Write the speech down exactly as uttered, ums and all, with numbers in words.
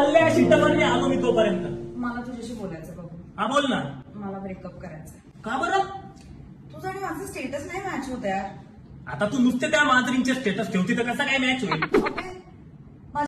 चालले अशी टमाने आलो मी तोपर्यंत. मला तुझ्याशी बोलायचं बघू. हा बोल ना. मला ब्रेकअप करायचं. का बरं? तुझं आणि माझं स्टेटस नाही मॅच होत यार. आता तू नुसते त्या मांजरींचे स्टेटस ठेवती तर कसा काय मॅच होईल? अबे,